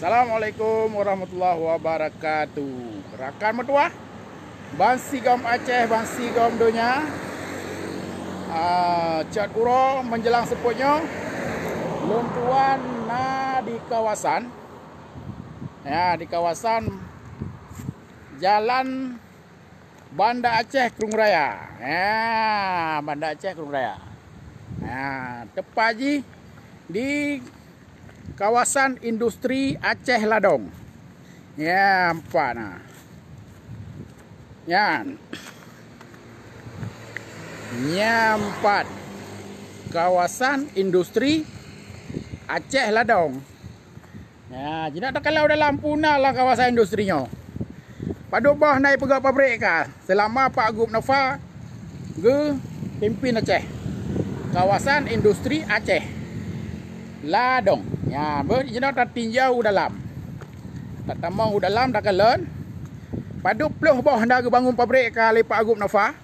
Assalamualaikum warahmatullahi wabarakatuh. Rakan mertua, Bangsi Gom Aceh, Bangsi Gom Dunia. Cat uro menjelang seputnya. Luntuan di kawasan. Ya, di kawasan Jalan Banda Aceh Krung Raya. Ya, Banda Aceh Krung Raya. Ya, tepat di kawasan industri Aceh Ladong. Ya, nampak nah. Ya. Nyampat kawasan industri Aceh Ladong. Ya, jinak tak kalau dalam punah lah kawasan industrinya. Paduk bah naik pegak pabrik kah selama Pak Gub Nova ge pimpin Aceh. Kawasan industri Aceh Ladong. Ya, berjinak tak tinjau dalam. Tak tamang dalam dah kalen. Paduk peluh bah dah bangun pabrik kah le Pak Gub Nova.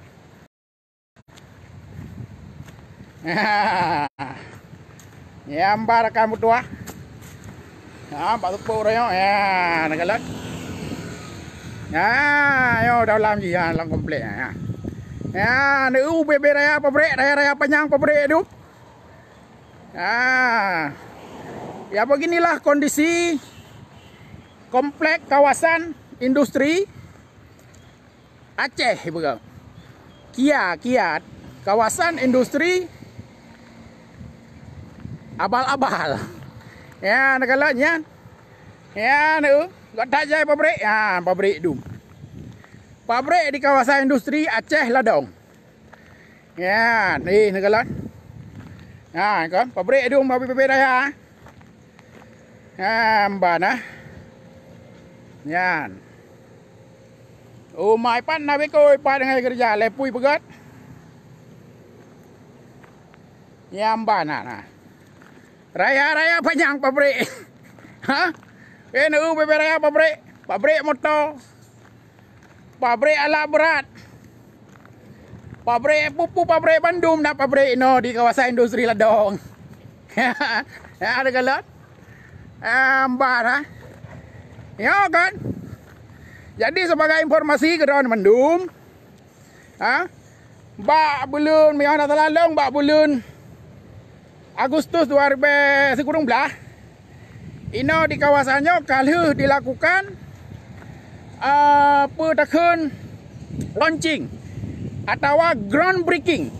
Ya, ambar kamu tua. Ya, Pak Tepuk dah ya, nak kalen. Ya, yo dalam je ya, dalam komplek ya. Ya, nu bebe raya pabrik, raya panjang pabrik tu. Ya beginilah kondisi komplek kawasan industri Aceh begitu. Kiat kawasan industri abal-abal. Ya, negalanya. Ya, nu tak jaya pabrik. Ya, pabrik tu. Pabrik di kawasan industri Aceh Ladong. Ya, ni negala. Ya, kan pabrik tu pabrik raya. Ya, mbana. Yan. Oh, mai pan na bekoi pa dengan kerja lepui pegat. Ya, mbana nah. Raya panjang pabrik. Ha? Nu raya pabrik motor. Pabrik alat berat. Pabrik pupu, pabrik Bandung dah pabrik no di kawasan industri Ladong. Ya, ada galat. Mbak ya kan. Jadi sebagai informasi ke dalam Bandung, bak bulan yang dah terlalu, bak bulan Agustus 2019, ini di kawasannya kalau dilakukan pertakan launching atau groundbreaking.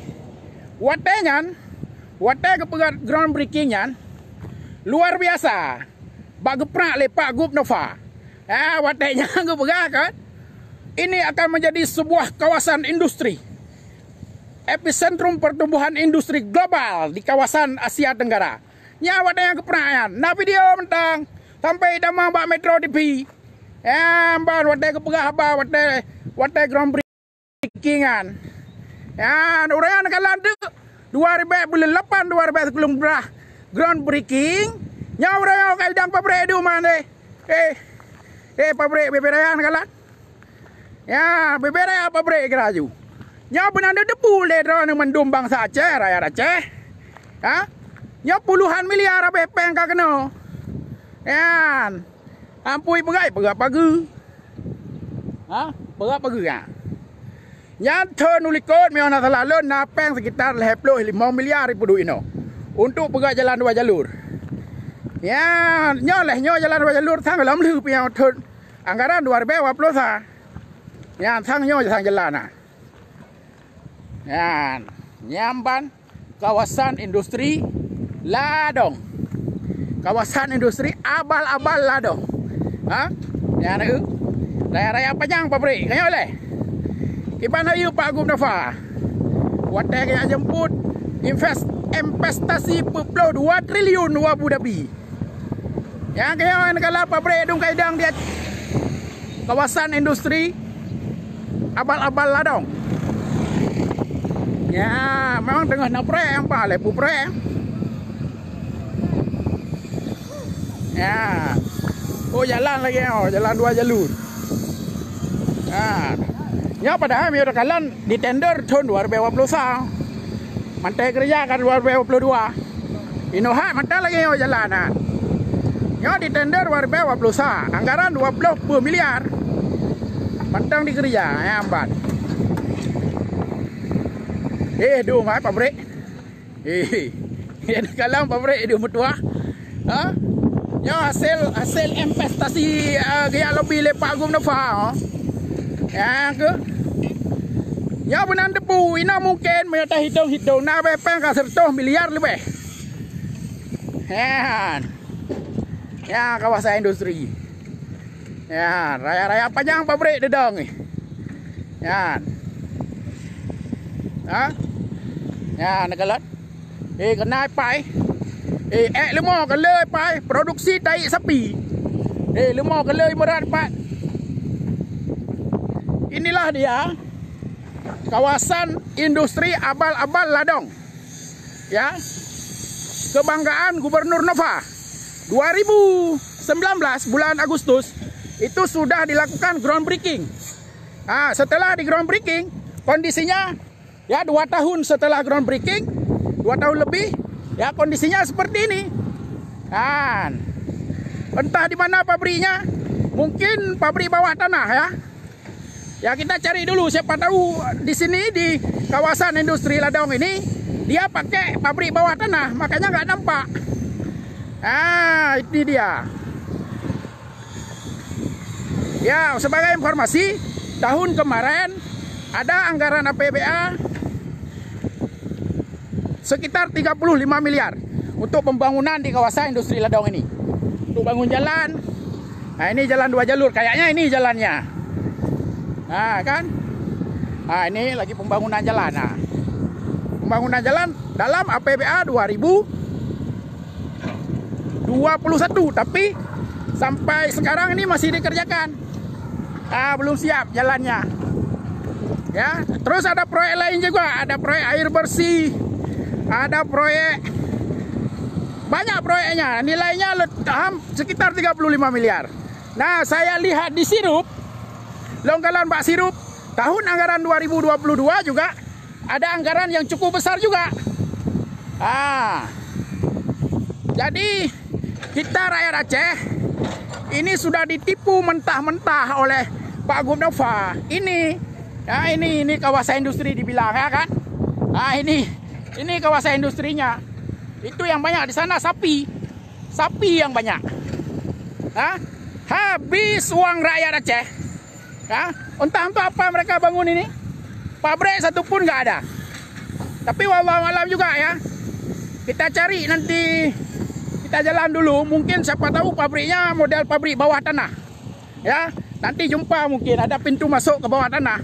Watai kepegat groundbreakingnya luar biasa. Bak geprak le Pak Gub Nova. Watainya gepegak kan. Ini akan menjadi sebuah kawasan industri. Epicentrum pertumbuhan industri global di kawasan Asia Tenggara. Nya watai yang geprak. Nah video mentang sampai damang bak Metro TV. Mbak watai kepegak apa watai groundbreakingan. Ya, orang yang kalah tu 2008 2019 groundbreaking. Nya orang yang kaidang pabrik tu mana? Pabrik beberapa kalah. Ya, beberapa pabrik keraju. Nya benar debu le drone mendum bangsa Aceh, rakyat Aceh. Nya puluhan miliar BPN ka kena. Yan. Ampui pegai pagi. Pegai pagi ya. Nya turn ulikot mi ona salalun napeng sekitar 25 miliar ribu ino. Untuk pegai jalan dua jalur. Ya, nyo jalan dua jalur sang dalam lu punya turn anggaran 2020. Ya, sang nyo sang jalan. Ya, nyamban kawasan industri Ladong. Kawasan industri abal-abal Ladong. Ya, raya panjang pabrik. Kayo le. Gimana yuk Pak Gub Nova? Watai kaya jemput investasi peplo 2 triliun Abu Dhabi. Yang kaya negara pabrik dung kaidang dia kawasan industri abal-abal Ladong. Ya, memang tengah nak pre yang paling lepu pre. Ya. Oh, jalan lagi jalan dua jalur. Ya, padahal dia kalan di tender tahun 2020. Mantai kerja kan 2022. Inohat mantai lagi jalan. Nya di tender warbe 20 anggaran 20 miliar. Pantang dikerja ya ambat. Do mai pabrik. Ini kalam pabrik do mutua. Ha? Ya hasil investasi gaya lebih le Pak Gum Nova. Ya ke? Ya benan depu ina mungkin menyata hitung na bepeng ka 100 miliar lebih. Ya kawasan industri. Ya raya-raya panjang pabrik dedang ni. Ya. Ha? Ya nagalat. Kenai pai. Lemah kelai pai produksi tai sapi. Lemah kelai merat pat. Inilah dia kawasan industri abal-abal Ladong. Ya. Kebanggaan Gubernur Nova 2019 bulan Agustus itu sudah dilakukan groundbreaking. Setelah di groundbreaking kondisinya ya 2 tahun setelah groundbreaking, 2 tahun lebih ya kondisinya seperti ini. Entah di mana pabriknya, mungkin pabrik bawah tanah ya. Ya kita cari dulu, siapa tahu di sini di kawasan industri Ladong ini dia pakai pabrik bawah tanah, makanya nggak nampak. Ini dia. Ya sebagai informasi, tahun kemarin ada anggaran APBA sekitar 35 miliar untuk pembangunan di kawasan industri Ladong ini. Untuk bangun jalan. Ini jalan 2 jalur, kayaknya ini jalannya. Kan? Ini lagi pembangunan jalan. Pembangunan jalan dalam APBA 2021, tapi sampai sekarang ini masih dikerjakan. Belum siap jalannya. Ya, terus ada proyek lain juga, ada proyek air bersih, ada proyek, banyak proyeknya, nilainya sekitar 35 miliar. Nah, saya lihat di Sirup, Longgalan Mbak Sirup, tahun anggaran 2022 juga ada anggaran yang cukup besar juga. Jadi kita rakyat Aceh ini sudah ditipu mentah-mentah oleh Pak Gum Nova. Ini kawasan industri dibilang ya kan? Ini kawasan industrinya. Itu yang banyak di sana sapi yang banyak. Habis uang rakyat Aceh. Entah untuk apa mereka bangun ini. Pabrik satu pun nggak ada. Tapi wallahualam juga ya. Kita cari nanti, kita jalan dulu. Mungkin siapa tahu pabriknya model pabrik bawah tanah. Ya, nanti jumpa mungkin ada pintu masuk ke bawah tanah.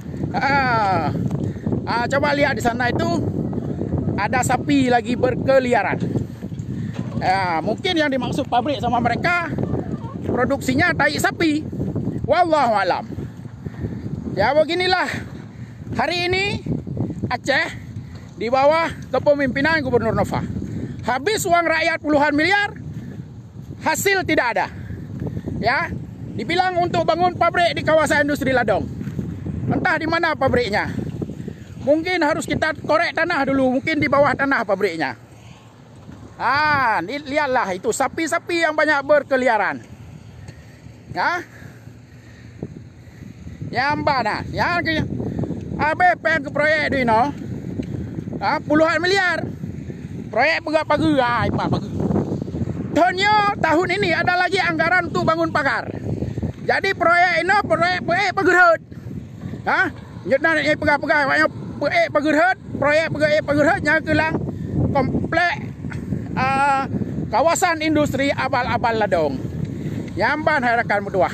Coba lihat di sana itu ada sapi lagi berkeliaran. Mungkin yang dimaksud pabrik sama mereka produksinya tai sapi. Wallahualam. Ya beginilah hari ini Aceh di bawah kepemimpinan Gubernur Nova. Habis uang rakyat puluhan miliar, hasil tidak ada. Ya, dibilang untuk bangun pabrik di kawasan industri Ladong. Entah di mana pabriknya. Mungkin harus kita korek tanah dulu, mungkin di bawah tanah pabriknya. Lihatlah itu sapi-sapi yang banyak berkeliaran. Yang mana? Yang ABP ke proyek itu puluhan miliar. Proyek pagar. Tahun ini ada lagi anggaran untuk bangun pagar. Jadi proyek ini proyek pagar. Nyetna pagar proyek pagar kelang komplek kawasan industri abal-abal Ladong. Nyamban harakan berdua.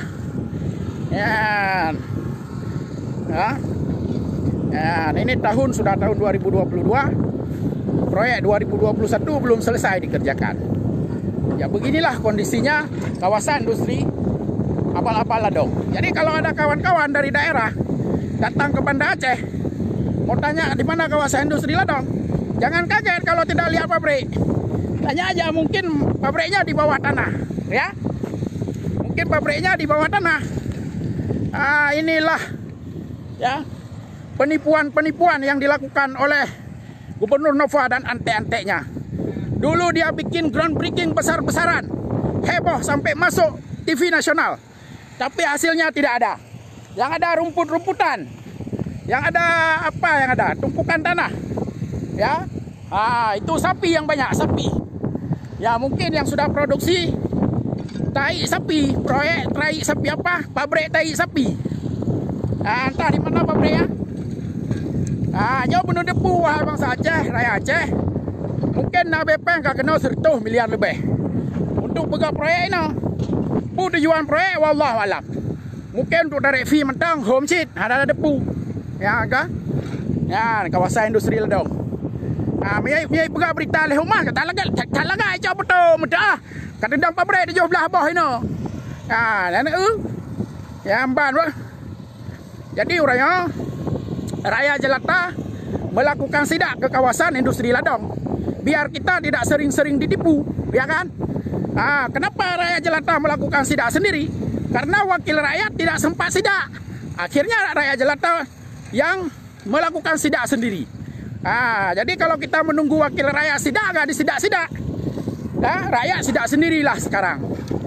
Ini sudah tahun 2022. Proyek 2021 belum selesai dikerjakan. Ya beginilah kondisinya kawasan industri abal-abal Ladong. Jadi kalau ada kawan-kawan dari daerah datang ke Banda Aceh mau tanya di mana kawasan industri Ladong, jangan kaget kalau tidak lihat pabrik. Tanya aja, mungkin pabriknya di bawah tanah, ya. Mungkin pabriknya di bawah tanah. Inilah ya penipuan-penipuan yang dilakukan oleh Gubernur Nova dan ante-antenya. Dulu dia bikin groundbreaking besar-besaran. heboh sampai masuk TV nasional. Tapi hasilnya tidak ada. Yang ada rumput-rumputan. Yang ada apa yang ada? Tumpukan tanah. Ya. Itu sapi yang banyak, sapi. Ya, mungkin yang sudah produksi tai sapi, proyek tai sapi apa? Pabrik tai sapi. Entah di mana pabriknya. Nyo penuh debu wahai bangsa Aceh, Raya Aceh. Mungkin ABP akan kena 100 miliar lebih untuk buka proyek ini. Tujuan proyek wallahualam. Mungkin untuk direct fee mentang home sheet ada debu. Ya kan? Ya, kawasan industri ledong. Miai buka berita leh rumah kata lagai coba betul mudah. Kata dang pabrik di belah bawah ini. Dan ya amban bah. Jadi urangnya Raya Jelantah melakukan sidak ke kawasan industri ladang biar kita tidak sering-sering ditipu, ya kan? Kenapa Raya Jelantah melakukan sidak sendiri? Karena wakil rakyat tidak sempat sidak. Akhirnya Raya Jelantah yang melakukan sidak sendiri. Jadi kalau kita menunggu wakil rakyat sidak, nggak disidak-sidak. Rakyat sidak sendirilah sekarang.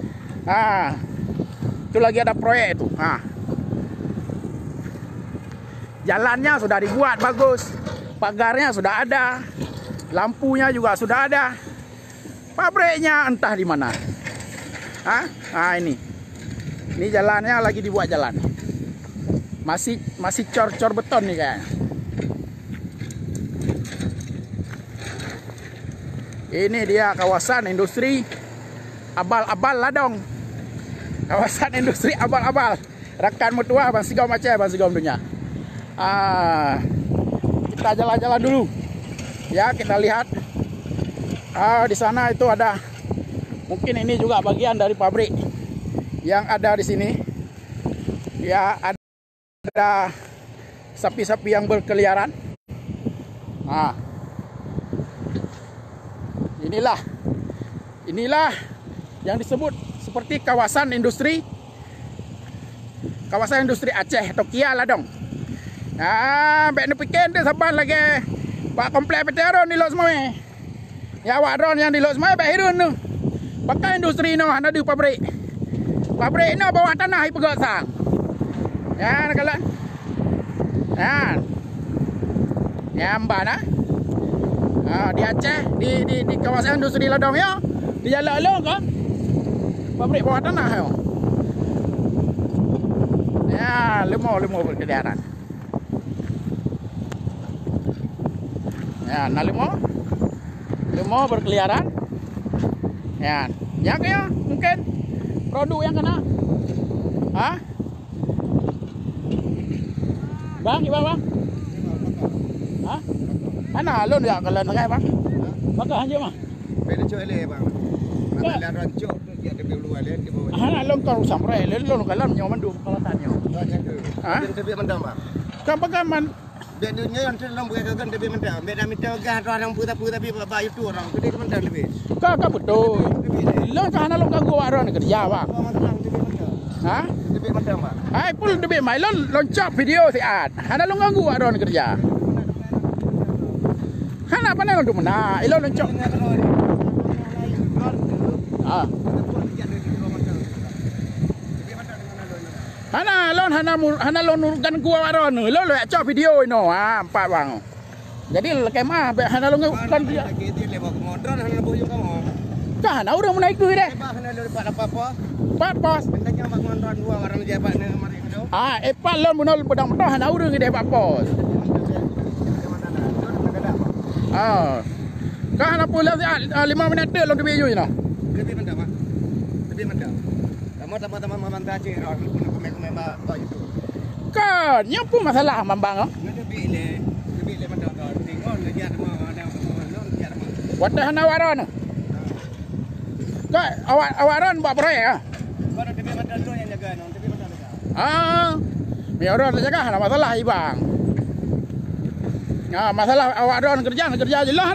Itu lagi ada proyek itu. Jalannya sudah dibuat bagus, pagarnya sudah ada, lampunya juga sudah ada. Pabriknya entah di mana. Ini jalannya lagi dibuat jalan. Masih cor-cor beton nih kayaknya. Ini dia kawasan industri abal-abal ladong. Kawasan industri abal-abal. Rekan mertua Bang Sigom Aceh, Bang Sigom dunia. Kita jalan-jalan dulu. Ya, kita lihat. Di sana itu ada, mungkin ini juga bagian dari pabrik yang ada di sini. Ya, ada sapi-sapi yang berkeliaran. Inilah yang disebut seperti kawasan industri Aceh atau Kia Ladong. Baik ni pikir dia sabar lagi pak komplek peteron di lot semua. Ya wadron yang di lot semua baik hirun tu. Pakai industri no ada di pabrik. Pabrik no bawah tanah i pegak sang. Ya nakalan. Ya mbana. Di Aceh di kawasan industri ladong ya. Di jalan-jalan kan. Pabrik bawah tanah yo. Ya, lemo berkeliaran. Ya, lemo berkeliaran. Ya kaya mungkin produk yang kena. Bang, gimana bang? Mana alun ya kalau nangai bang? Bakal aja mah. Beda cuy le bang. Mana rancok dia ada belu alen di bawah. Alun kau sampai lelon kalau nyaman dulu kawasannya. Dia tapi mendam bang. Kapan bedanya yang terlalu bukan kan lebih mendam. Beda minta gah orang puta-puta tapi bapak itu orang gede mendam lebih. Kak betul. Lo kan alun kau gua orang kerja bang. Lebih mendam bang. Pul lebih mai loncap video si ad. Hana lo ganggu orang kerja. Hana apa nih untuk mana? Ilo loncap. Hana lon nurkan gua waron lo cop video ino empat bang. Jadi kemah hana lo kan dia. Kah hana udah menaik dulu deh. Empat pos. Epat lon munol pedang-pedang hana udah gede empat pos. Kah hana pula 5 minit deh lo tu biju ino. Lebih mendam. Teman-teman membantu Aceh orang pun itu. Kan, yang pun masalah mambang. Lebih le mendam kan. Tengok dia ada Wadah hana waron. Kak, awaron buat proyek ah. Baru lebih mendam tu yang jaga, lebih mendam. Miaron jaga hana masalah ibang. Masalah awaron kerja je lah.